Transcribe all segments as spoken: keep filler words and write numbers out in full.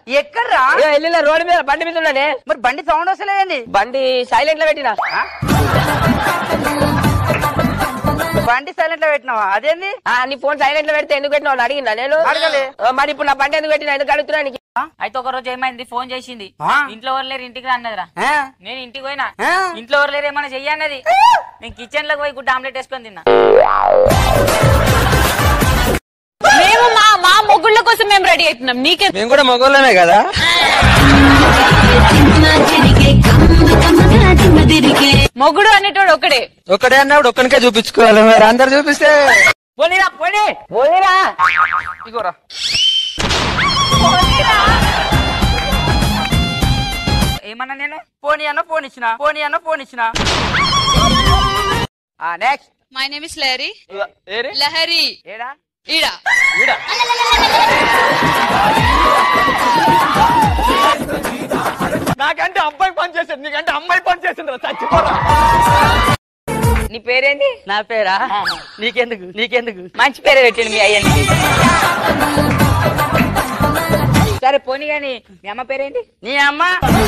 ఎక్కడ్రా? వెళ్ళిన రోడ్డు మీద బండి మీద ఉన్నానే. మరి బండి సౌండ్ వస్తలేదండి. బండి సైలెంట్ లో పెట్టినా. బండి సైలెంట్ లో పెట్టినావా? అదేంది? నీ ఫోన్ సైలెంట్ లో పెడితే ఎందుకు పెట్టినావు అడిగిందా నేను? అడగలే. మరి ఇప్పుడు నా బండి ఎందుకు పెట్టినా? ఎందుకు అడుగుతున్నా? అయితే ఒక రోజు ఏమైంది, ఫోన్ చేసింది, ఇంట్లో ఎవరు లేరు ఇంటికి అన్నదిరా. నేను ఇంటికి పోయినా, ఇంట్లో ఎవరు లేరు ఏమన్నా చెయ్యన్నది. నేను కిచెన్ లోకి పోయి గుడ్డ ఆమ్లెట్ వేసుకొని తిన్నా. మేము మా మా మొగుళ్ళ కోసం మేము రెడీ అవుతున్నాం. నీకే మేము కూడా మొగోళ్ళమే కదా. మొగుడు అనేటోడు ఒకడే ఒకడే అన్నప్పుడు ఒక్కనికే చూపించుకోవాలి. మరి అందరు చూపిస్తే పోనీరా పోనీ పోనీరా. ఇగోరా ఏమన్నా నేను పోనీ అన్న ఫోన్ ఇచ్చిన పోనీ అన్న ఫోన్ ఇచ్చిన. Next. My name is Lahari. Lahari ఏడా ఈడా ఈడా నాకంటే అబ్బాయి పని చేసేది, నీకంటే అమ్మాయి పని చేసిండ్రా చచ్చిపోరా. నీ పేరేంటి? నా పేరా? నీకెందుకు నీకెందుకు మంచి పేరు పెట్టిండు మీ అయ్యని. సరే పోనీ గాని మీ అమ్మ పేరేంటి? నీ అమ్మ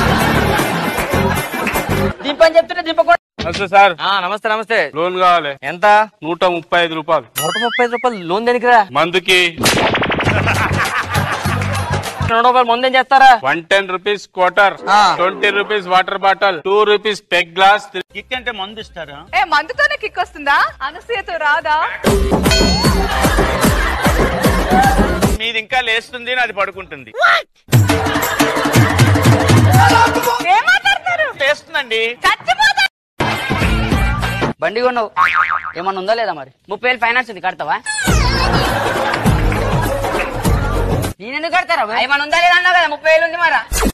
దింపని చెప్తుంటే దింపకూడదు. నమస్తే సార్. నమస్తే నమస్తే. లోన్ కావాలి. ఎంత? నూట ముప్పై ఐదు రూపాయలు. నూట ముప్పై ఐదు రూపాయలు లోన్ దేనికిరా? మందుకి. రెండు రూపాయలు ముందేం చేస్తారా? One ten rupees quarter, twenty rupees water bottle, two rupees peg glass. Kick అంటే మందు ఇస్తారా? ఏ మందుతోనే కిక్ వస్తుందా? అనసూయతో రాదా? మీది ఇంకా లేస్తుంది, నాది పడుకుంటుంది. లేస్తుందండి. బండి కొన్నావు, ఏమన్నా ఉందా లేదా? మరి ముప్పై వేలు ఫైనాన్స్ ఉంది, కడతావా? నేనెందుకు కడతారా? ఏమన్నా ఉందా లేదా అన్నావు కదా, ముప్పై వేలు ఉంది మరా.